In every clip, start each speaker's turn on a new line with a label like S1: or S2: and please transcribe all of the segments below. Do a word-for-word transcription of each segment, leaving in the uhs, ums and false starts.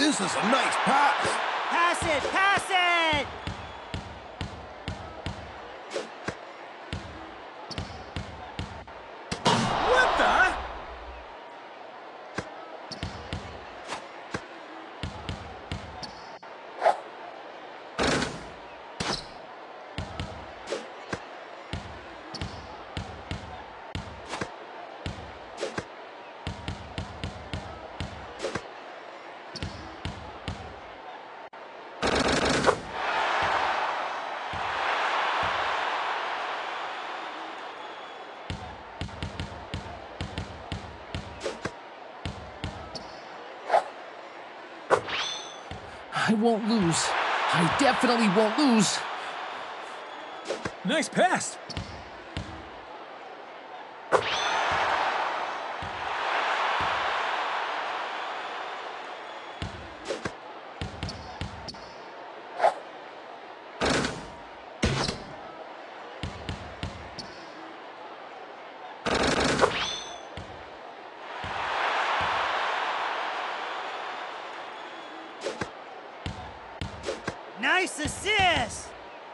S1: This is a nice pass.
S2: Pass it, pass it!
S1: What the?
S3: I won't lose. I definitely won't lose.
S4: Nice pass.
S2: Nice assist!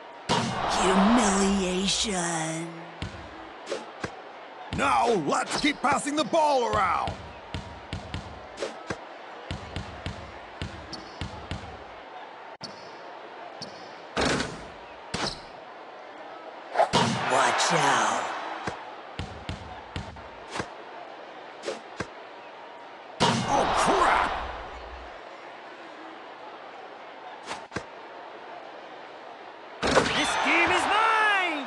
S2: Humiliation.
S1: Now, let's keep passing the ball around.
S2: Watch out.
S1: Oh, crap!
S2: This game is mine!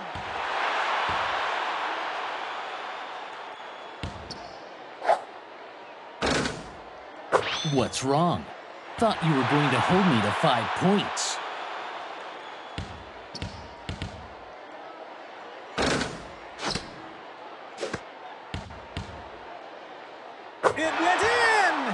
S3: What's wrong? Thought you were going to hold me to five points.
S4: It went in!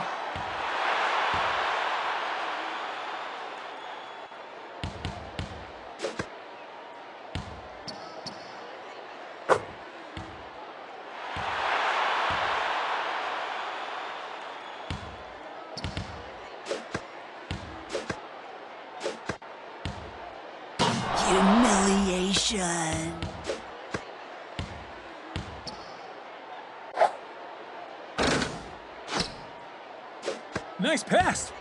S2: Humiliation.
S4: Nice pass.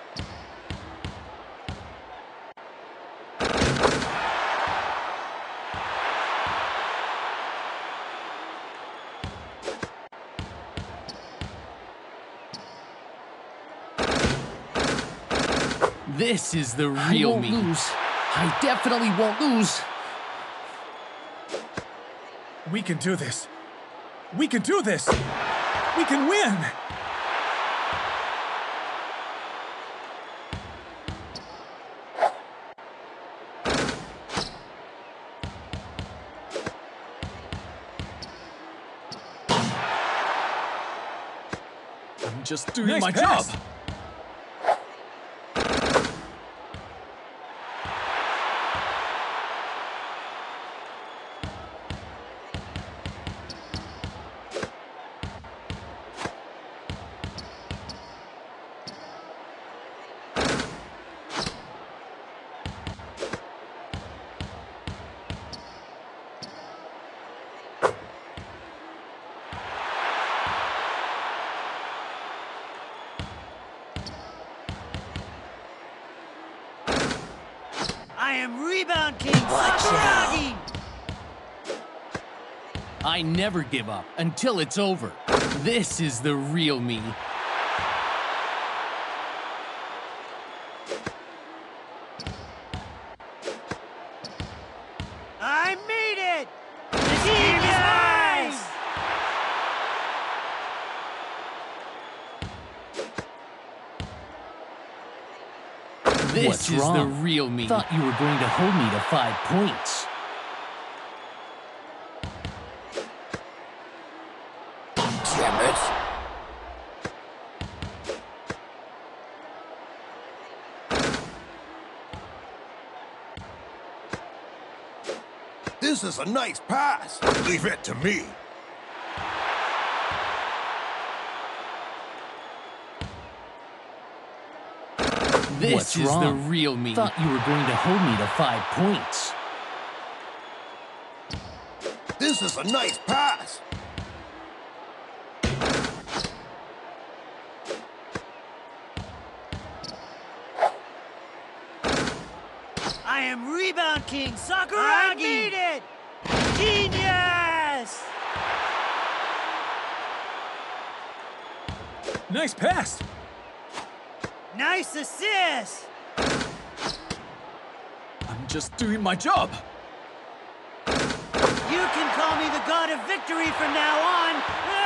S3: This is the real
S5: I won't
S3: me.
S5: lose. I definitely won't lose.
S4: We can do this. We can do this. We can win.
S3: I'm just doing
S4: Nice
S3: my
S4: pass.
S3: job.
S2: I am Rebound King Sakuragi!
S3: I never give up until it's over. This is the real me.
S2: I made it! The team is mine!
S3: This
S5: What's
S3: is
S5: wrong?
S3: the real me.
S5: Thought you were going to hold me to five points.
S1: Damn it! This is a nice pass. Leave it to me.
S5: This
S3: What's
S5: is
S3: wrong?
S5: the real me.
S3: Thought you were going to hold me to five points.
S1: This is a nice pass.
S2: I am Rebound King Sakuragi! I made it! Genius!
S4: Nice pass!
S2: Nice assist!
S4: I'm just doing my job!
S2: You can call me the god of victory from now on!